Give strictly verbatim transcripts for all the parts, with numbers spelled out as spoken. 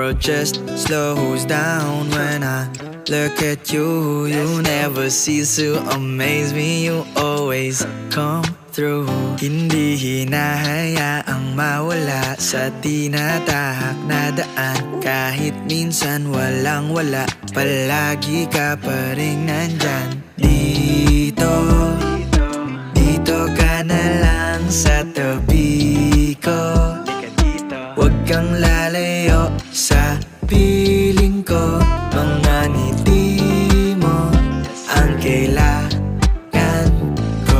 world just slows down when I look at you. You never cease to amaze me. You always come through. Hindi hinahayaang mawala sa tinatahak na daan. Kahit minsan walang wala, palagi ka pa rin nandyan. Dito, dito ka na lang sa tabi ko. Huwag kang lalayo sa piling ko. Mga ngiti mo ang kailangan ko.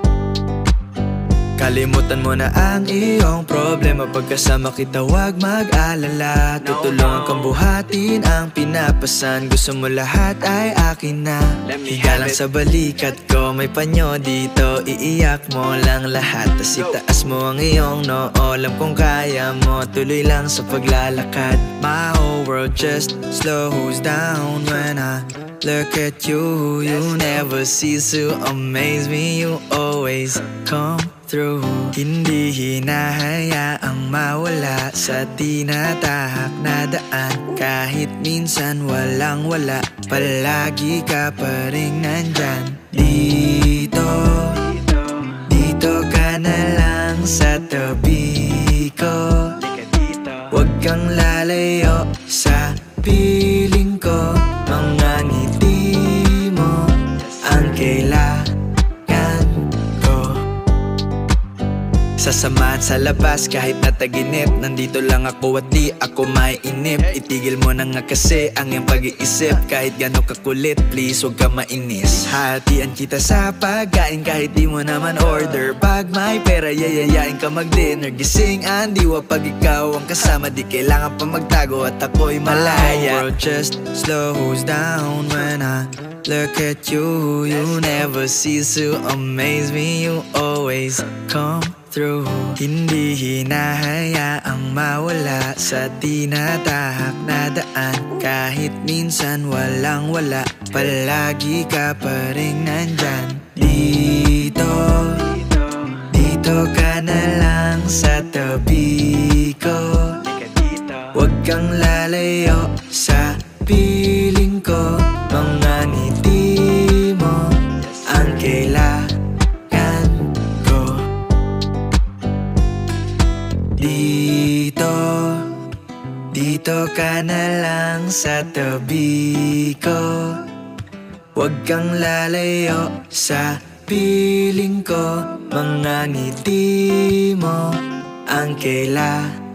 Kalimutan mo na ang iyong problema. Pagkasama kita huwag mag-alala. Tutulungan kang buhatin ang pinapasan. Gusto mo lahat ay akin na. Higa lang sa balikat ko, may panyo dito. Iiyak mo lang lahat, tas itaas mo ang iyong noo. Alam kong kaya mo, tuloy lang sa paglalakad. My whole world just slows down when I look at you. You never cease to amaze me. You always come through. Hindi hinahayaang mawala sa tinatahak na daan. Kahit minsan walang wala, palagi ka pa rin nandyan. Dito, dito ka na lang sa tabi ko. Huwag kang lalayo sa piling ko. Mga ngiti mo ang kailangan. Sasamahan sa labas kahit nataginip. Nandito lang ako at di ako maiinip. Itigil mo na nga kasi ang iyong pag-iisip. Kahit gano'n kakulit, please huwag ka mainis. Hatian kita sa pagkain kahit di mo naman order. Pag may pera, yayayain ka mag-dinner. Gising ang diwa pag ikaw ang kasama. Di kailangan pa magtago at ako'y malaya. My world just slows down when I look at you. You never cease to amaze me. You always come through. Hindi hinahayaang mawala sa tinatahak na daan. Kahit minsan walang wala, palagi ka pa rin nandyan. Dito, dito ka na lang sa tabi ko. Huwag kang lalayo sa piling ko. Mga ngiti mo ang kailangan ko. Dito, dito ka na lang sa tabi ko. Huwag kang lalayo sa piling ko. Mga ngiti mo ang kailangan